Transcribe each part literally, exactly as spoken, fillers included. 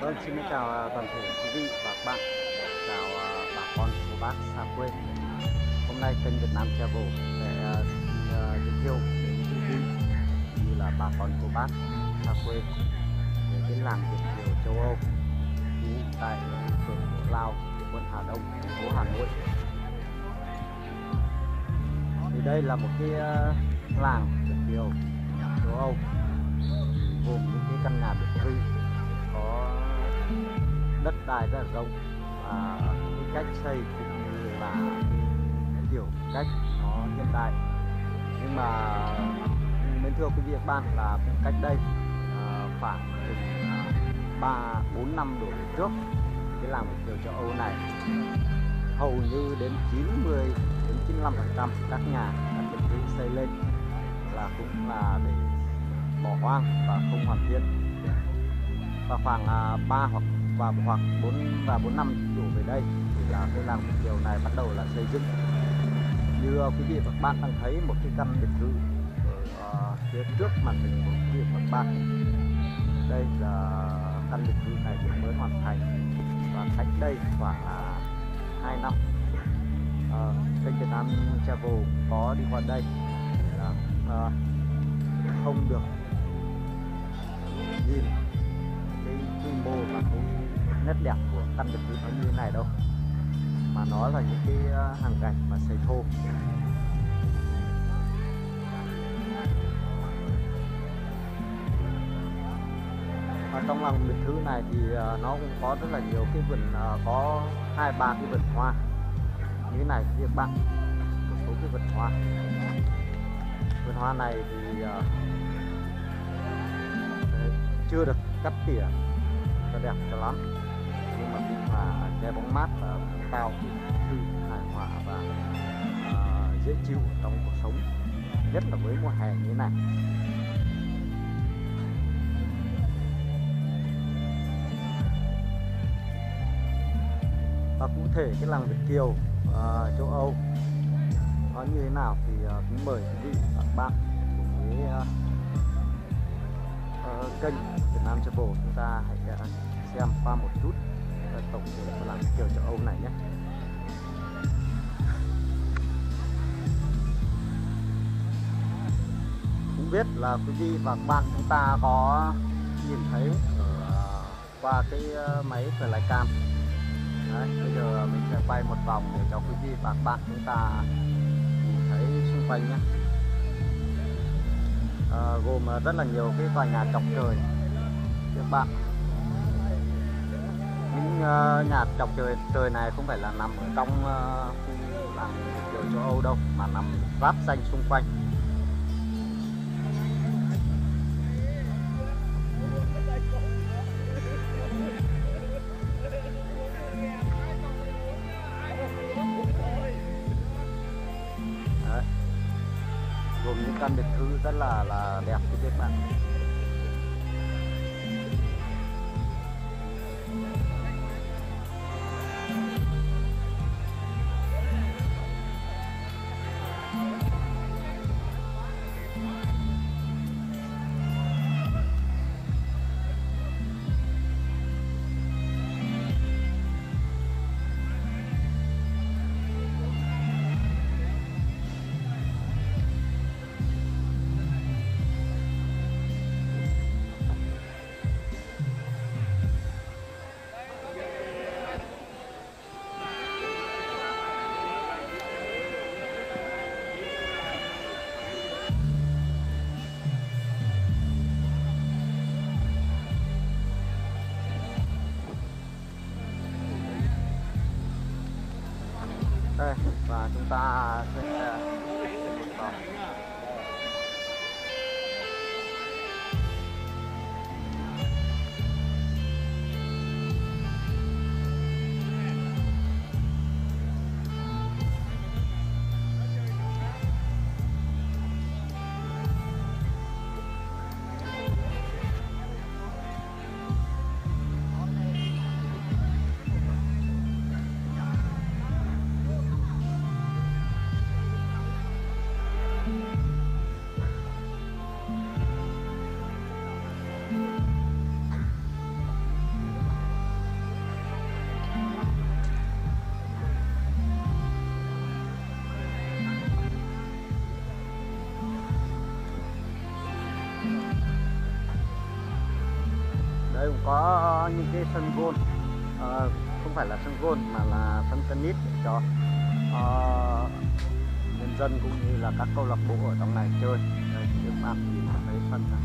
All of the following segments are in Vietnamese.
Vâng, xin chào toàn thể quý vị và các bạn, chào bà con cô bác xa quê. Hôm nay kênh Việt Nam Travel sẽ uh, giới thiệu đến quý vị như là bà con cô bác xa quê về cái làng Việt kiều châu Âu trú tại phường Lao, quận Hà Đông, thành phố Hà Nội. Thì đây là một cái uh, làng Việt kiều châu Âu gồm những cái căn nhà biệt thự có đất đai rất là rộng và cái cách xây cũng như là cái kiểu cách nó hiện đại. Nhưng mà mến thưa quý vị và các bạn là cũng cách đây à, khoảng ba bốn năm đổ về trước, cái làng Việt kiều châu Âu này hầu như đến chín mươi đến chín mươi lăm phần trăm các nhà các biệt thự xây lên là cũng là để bỏ hoang và không hoàn thiện. Và khoảng ba hoặc và hoặc bốn và bốn năm đổ về đây thì là cái làng Việt kiều này bắt đầu là xây dựng. Như quý vị và các bạn đang thấy một cái căn biệt thự ở uh, phía trước màn hình của quý vị và các bạn. Đây là căn biệt thự này cũng mới hoàn thành và cách đây khoảng uh, hai năm uh, kênh Việt Nam Travel có đi qua đây là uh, không được nhìn cái quy mô và cái nét đẹp của căn biệt thự nó như thế này đâu, mà nó là những cái hàng gạch mà xây thô. Ở trong làng biệt thự này thì nó cũng có rất là nhiều cái vườn, có hai ba cái vườn hoa như thế này các bạn, một số cái vườn hoa. Vườn hoa này thì chưa được cắt tỉa cho đẹp cho lắm, nhưng mà cũng là che bóng mát và tạo thư hài hòa và uh, dễ chịu trong cuộc sống, nhất là với mùa hè như thế này. Và cụ thể cái làng Việt kiều uh, châu Âu nó như thế nào thì uh, cũng mời quý vị và các bạn cùng với uh, uh, kênh Việt Nam Travel chúng ta hãy uh, xem qua một chút uh, tổng thể của làng Việt kiều châu Âu này nhé. Cũng biết là quý vị và các bạn chúng ta có nhìn thấy ở uh, qua cái uh, máy flycam. Đấy, bây giờ mình sẽ quay một vòng để cho quý vị và các bạn chúng ta nhìn thấy xung quanh nhé. À, gồm rất là nhiều cái tòa nhà chọc trời các bạn. Những uh, nhà chọc trời trời này không phải là nằm ở trong uh, khu làng Việt kiều châu Âu đâu, mà nằm ráp xanh xung quanh. Đấy, gồm những căn biệt thự rất là là đẹp như các bạn. Đây, và chúng ta sẽ đi một vòng. đây cũng có những cái sân golf, à, không phải là sân golf mà là sân tennis để cho uh, nhân dân cũng như là các câu lạc bộ ở trong này chơi. Đây, các bạn nhìn thấy sân này.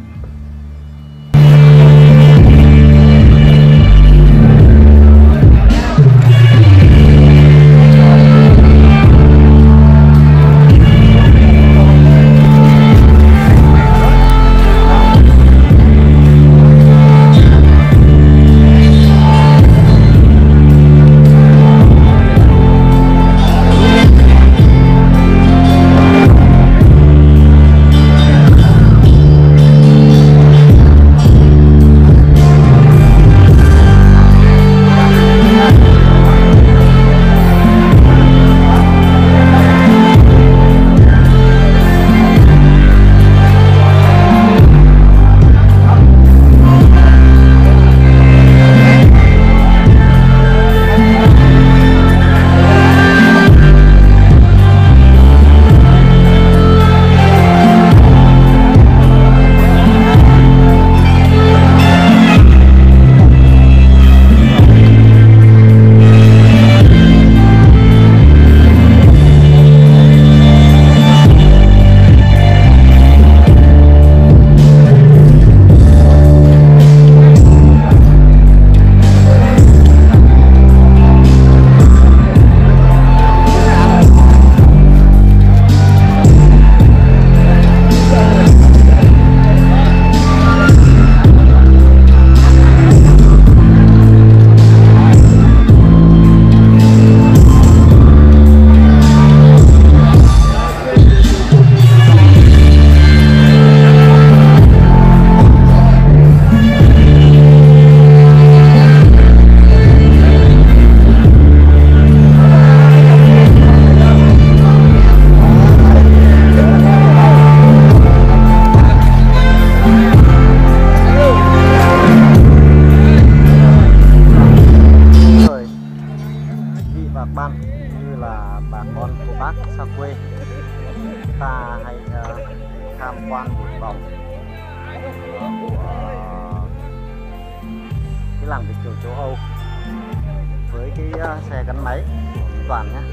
ta hay uh, tham quan một vòng uh, của cái làng Việt kiều châu Âu với cái uh, xe gắn máy của Minh Toàn nhé.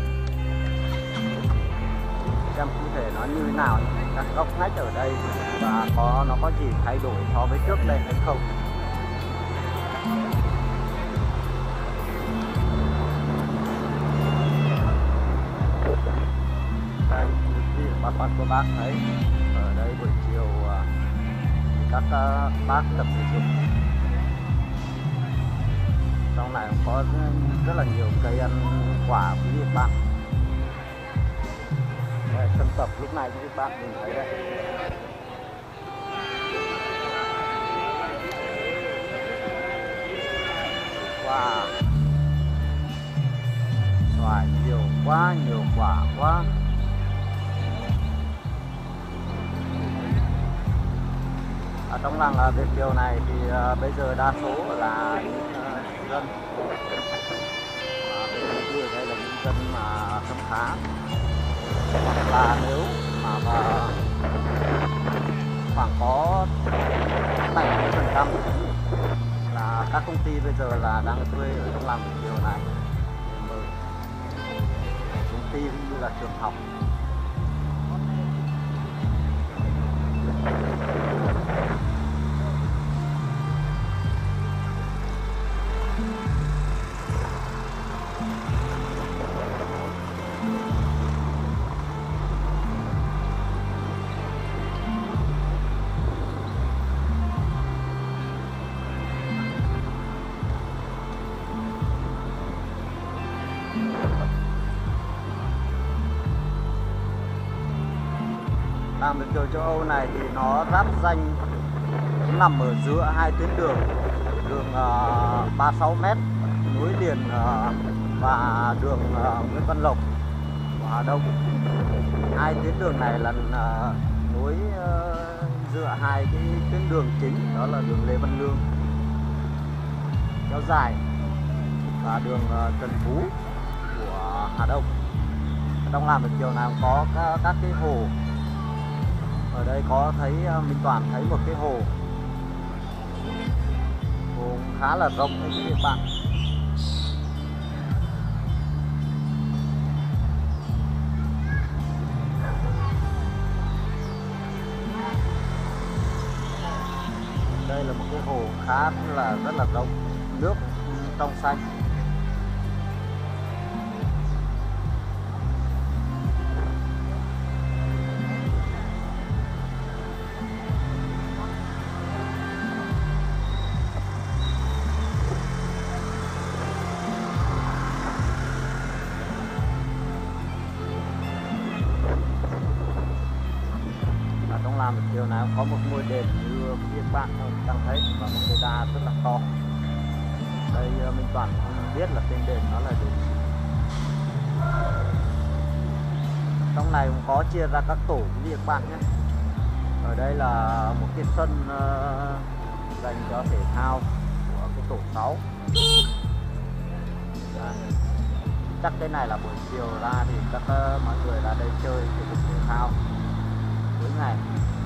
Xem cụ thể nó như thế nào, các góc ngách ở đây và có nó có gì thay đổi so với trước đây hay không. Đây, như bà con cô bác thấy ở đây buổi chiều các bác tập thể dục. Trong này cũng có rất là nhiều cây ăn quả quý vị bạn. Đây, sân tập lúc này như các bạn nhìn thấy đây. Wow, xoài nhiều quá, nhiều quả quá. Ở trong làng Việt kiều này thì uh, bây giờ đa số là những uh, dân cư ở đây là những dân mà khấm khá, hoặc là nếu mà, mà khoảng có bảy mươi phần trăm là các công ty bây giờ là đang thuê ở trong làng Việt kiều này, công ty cũng như là trường học. Làng Việt kiều châu Âu này thì nó giáp danh, nó nằm ở giữa hai tuyến đường, đường uh, ba mươi sáu mét nối liền uh, và đường uh, Nguyễn Văn Lộc của Hà Đông. Hai tuyến đường này là uh, nối uh, giữa hai cái tuyến đường chính, đó là đường Lê Văn Lương kéo dài và đường uh, Trần Phú của Hà Đông. Trong làng Việt kiều này có các, các cái hồ. Ở đây có thấy Minh Toàn thấy một cái hồ khá là rộng đấy các bạn. Đây là một cái hồ khá là rất là rộng, nước trong xanh. Làm được điều này có một ngôi đền như các bạn đang thấy và một cây đa rất là to. Đây Minh Toàn không biết là tên đền nó là đền. Trong này cũng có chia ra các tổ các bạn nhé. Ở đây là một cái sân uh, dành cho thể thao của cái tổ sáu. Đây. Chắc cái này là buổi chiều ra thì các uh, mọi người ra đây chơi thể dục thể thao mỗi ngày.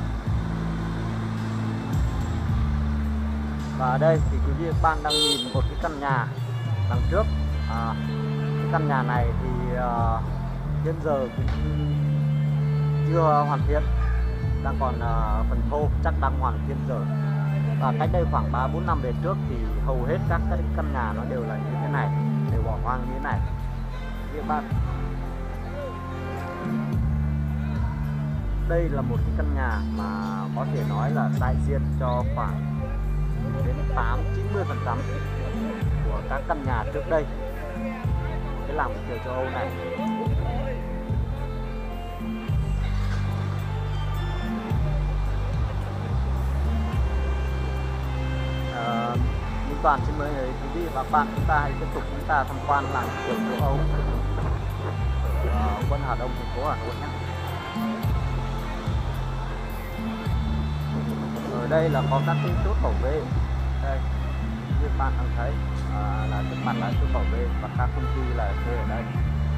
Và ở đây thì quý vị và các bạn đang nhìn một cái căn nhà đằng trước. À, cái căn nhà này thì uh, hiện giờ cũng chưa hoàn thiện, đang còn uh, phần thô, chắc đang hoàn thiện rồi. Và cách đây khoảng ba bốn năm về trước thì hầu hết các cái căn nhà nó đều là như thế này, đều bỏ hoang như thế này. Quý vị và các bạn, đây là một cái căn nhà mà có thể nói là đại diện cho khoảng đến tám chín mươi phần trăm của các căn nhà trước đây cái làng Việt kiều châu Âu này. À, Minh Toàn xin mời quý vị và các bạn chúng ta hãy tiếp tục chúng ta tham quan làng Việt kiều châu Âu ở uh, quận Hà Đông, thành phố Hà Nội nhé. Ở đây là có các cái chốt bảo vệ. Đây như bạn đang thấy à, là trước mặt là chốt bảo vệ và các công ty là thuê ở đây.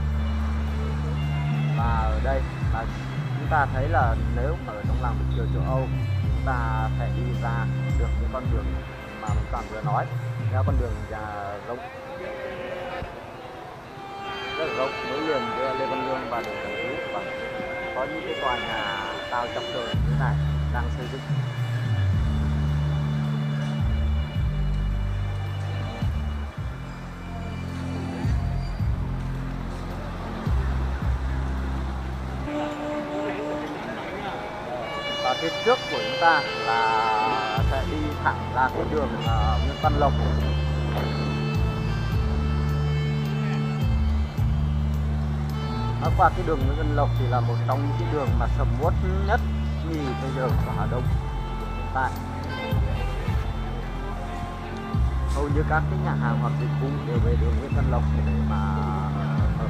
Và ở đây là chúng ta thấy là nếu mà ở trong làng Việt kiều châu Âu chúng ta sẽ đi ra được cái con đường mà mình toàn vừa nói, theo con đường nhà rộng rất là rộng nối liền giữa Lê Văn Lương và đường Trần Phú, và có những cái tòa nhà cao chọc trời như thế này đang xây dựng. Và phía trước của chúng ta là sẽ đi thẳng ra cái đường uh, Nguyễn Văn Lộc. Nói qua cái đường Nguyễn Văn Lộc thì là một trong những cái đường mà sầm uất nhất nhì bây giờ của Hà Đông hiện tại. Hầu như các cái nhà hàng hoặc dịch vụ đều về đường Nguyễn Văn Lộc để mà ở.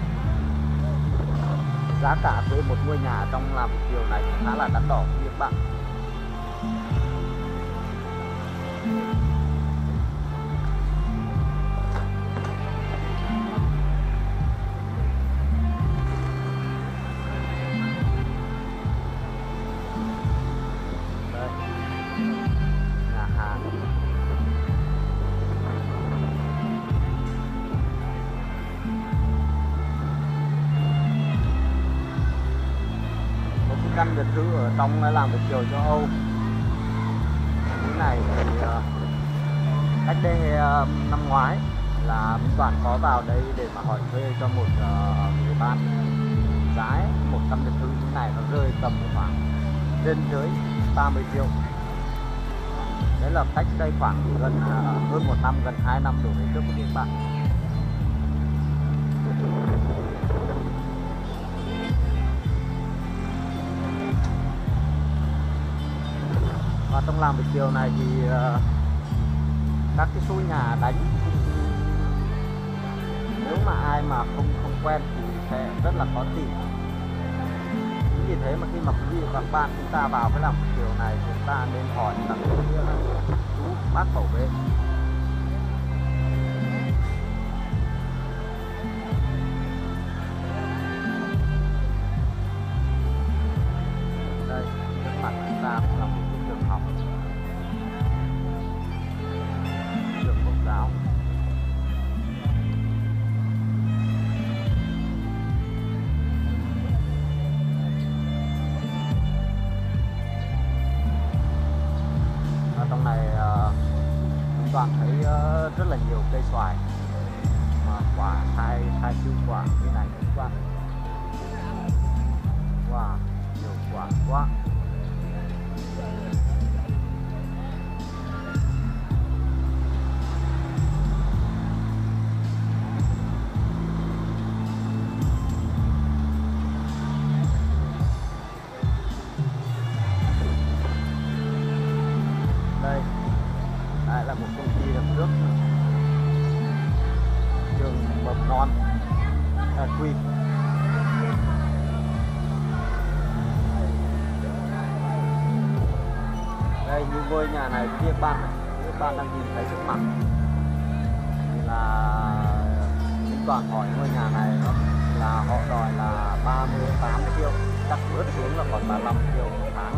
Giá cả thuê một ngôi nhà trong làng Việt kiều này khá là đắt đỏ các bạn. Đây, nhà hàng. Căn biệt thự ở trong làng Việt kiều châu Âu cái này thì uh, cách đây uh, năm ngoái là Minh Toàn có vào đây để mà hỏi thuê cho một uh, người bạn. Giá một căn biệt thự như này nó rơi tầm khoảng trên dưới ba mươi triệu. Đấy là cách đây khoảng gần uh, hơn một năm, gần hai năm đổ về trước của các bạn. Và trong làng Việt kiều này thì uh, các cái số nhà đánh nếu mà ai mà không không quen thì sẽ rất là khó tìm. Chính vì thế mà khi mà quý vị và các bạn chúng ta vào cái làng Việt kiều này, chúng ta nên hỏi các chú bác bảo vệ. Đây, trước mặt chúng ta cũng là một cái trường học, trường phổ Toàn thấy uh, rất là nhiều cây xoài mà quả khai khai siêu quả như này các bạn. Wow, nhiều quả quá. Đây, đây là một công ty đập nước, trường mầm non à, quy. Đây như ngôi nhà này các bạn này, các bạn đang nhìn thấy trước mặt thì là Minh Toàn hỏi ngôi nhà này nó là họ đòi là ba mươi tám triệu, chắc bớt xuống là còn ba mươi lăm triệu một tháng.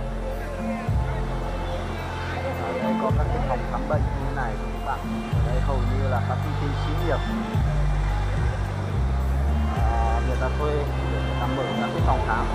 Ở đây có các cái phòng khám bệnh như thế này các bạn. Ở đây hầu như là các công ty xí nghiệp à, người ta thuê để người ta mở các cái phòng khám.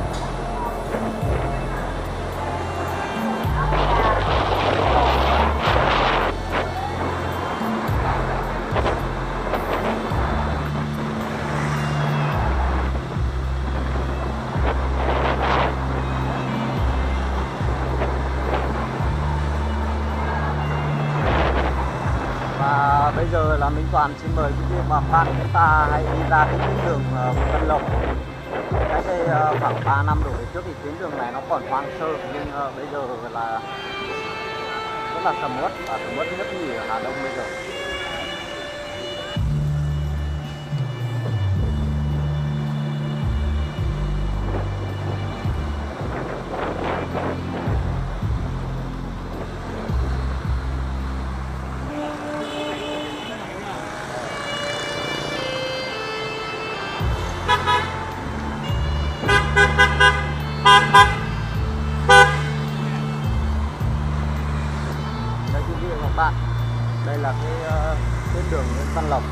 Bây giờ là Minh Toàn xin mời quý vị và các bạn chúng ta hãy đi ra cái tuyến đường uh, Tân Lộc. Cách đây uh, khoảng ba năm đổ về trước thì tuyến đường này nó còn hoang sơ, nhưng uh, bây giờ là rất là sầm uất và sầm uất nhất nhì ở Hà Đông bây giờ. Bạn, đây là cái uh, tuyến đường Nguyễn Văn Lộc.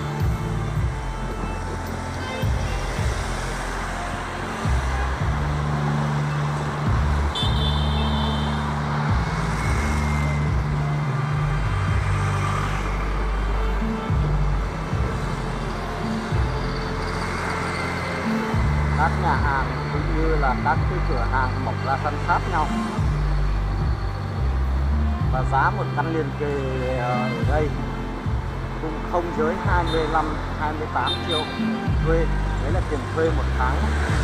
Các nhà hàng cũng như là các cái cửa hàng mọc ra san sát nhau. Và giá một căn liền kề ở đây cũng không dưới hai mươi lăm hai mươi tám triệu thuê, đấy là tiền thuê một tháng.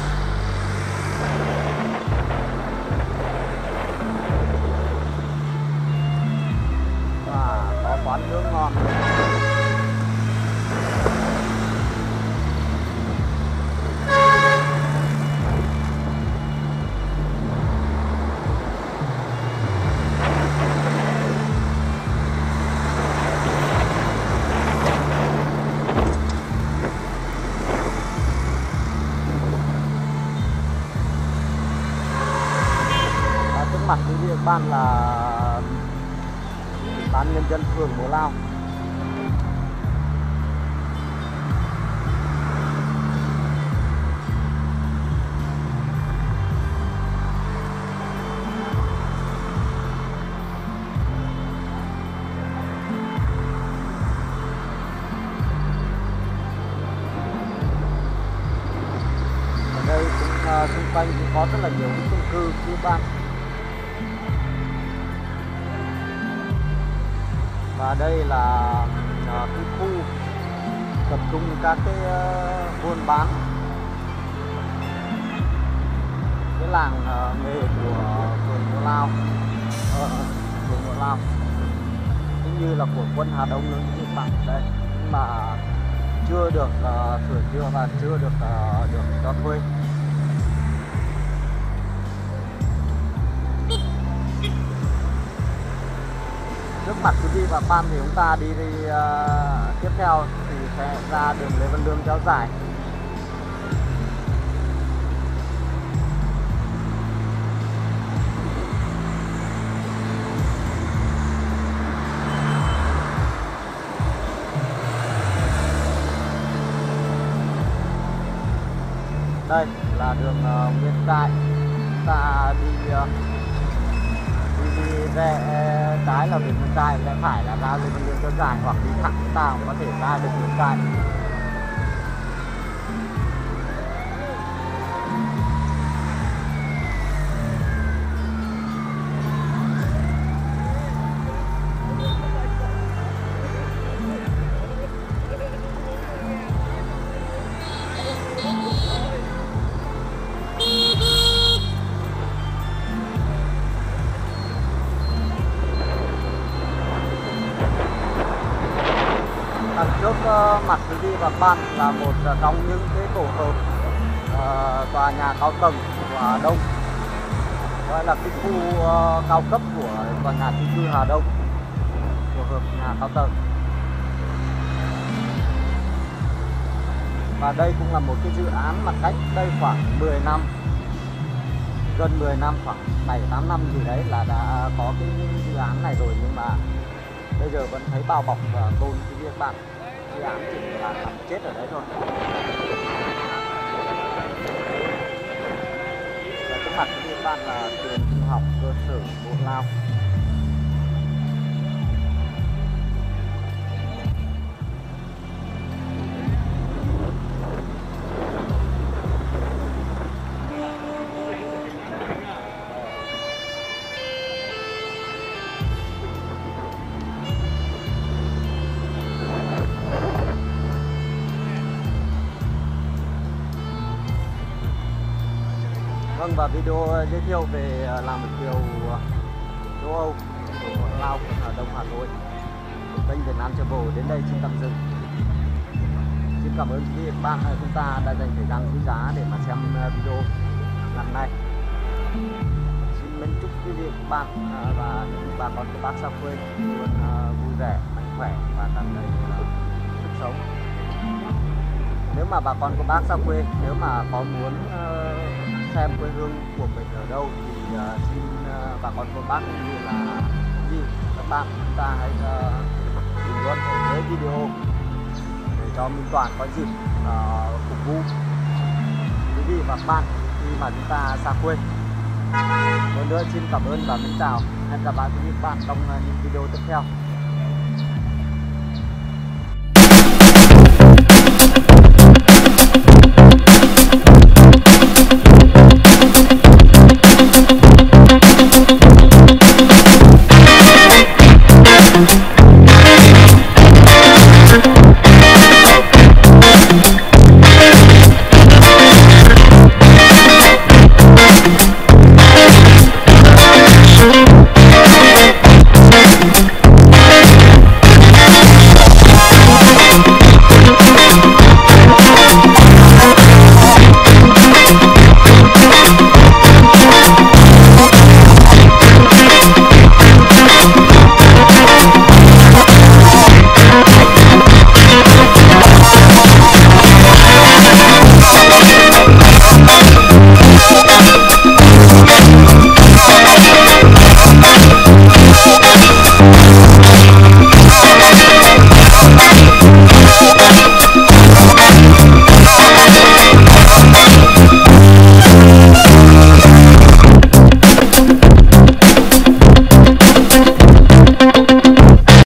Và có quán nước ngon. Mặt quý vị các bạn là ban nhân dân phường Bố Lao. Ở đây cũng uh, xung quanh cũng có rất là nhiều chung cư quý bạn. Và đây là uh, cái khu tập trung các cái uh, buôn bán, cái làng uh, nghề của phường Bố Lao, uh, phường Bố Lao cũng như là của quận Hà Đông luôn như bạn đây, nhưng mà chưa được uh, sửa chữa và chưa được uh, được cho thuê. Trước mặt quý vị và các bạn thì chúng ta đi, đi uh, tiếp theo thì sẽ ra đường Lê Văn Lương kéo dài. Đây là đường uh, Nguyễn Đại, chúng ta đi uh, đi thì rẽ trái là về Mường Cài, rẽ phải là ra lên đường Trơn Dài, hoặc đi thẳng chúng ta cũng có thể ra được Mường Cài. Trước uh, mặt quý vị và các bạn là một uh, trong những cái tổ hợp uh, tòa nhà cao tầng của Hà Đông, gọi là cái khu uh, cao cấp của tòa nhà chung cư Hà Đông, tổ hợp nhà cao tầng. Và đây cũng là một cái dự án mà cách đây khoảng mười năm, gần mười năm, khoảng bảy tám năm gì đấy là đã có cái dự án này rồi, nhưng mà bây giờ vẫn thấy bao bọc và tôn quý vị các bạn. Dự án chỉ là nằm chết ở đấy thôi. Và trước mặt của các bạn là trường trung học cơ sở Bộ Lao. Vâng, và video giới thiệu về làng Việt kiều châu Âu của Lao, quận Hà Đông, Hà Nội, kênh Việt Nam Travel đến đây xin tạm dừng. Xin cảm ơn quý vị và các bạn chúng ta đã dành thời gian quý giá để mà xem video lần này. Xin mến chúc quý vị và các bạn và những bà con cô bác xa quê luôn vui vẻ, mạnh khỏe và tràn đầy sức sống. Nếu mà bà con cô bác xa quê, nếu mà có muốn xem quê hương của mình ở đâu thì uh, xin uh, bà con cô bác cũng như là gì các bạn chúng ta hãy uh, bình luận ở dưới video để cho Minh Toàn có dịp uh, phục vụ quý vị và các bạn khi mà chúng ta xa quê. Một nữa xin cảm ơn và mến chào, hẹn gặp lại quý vị và các bạn trong uh, những video tiếp theo.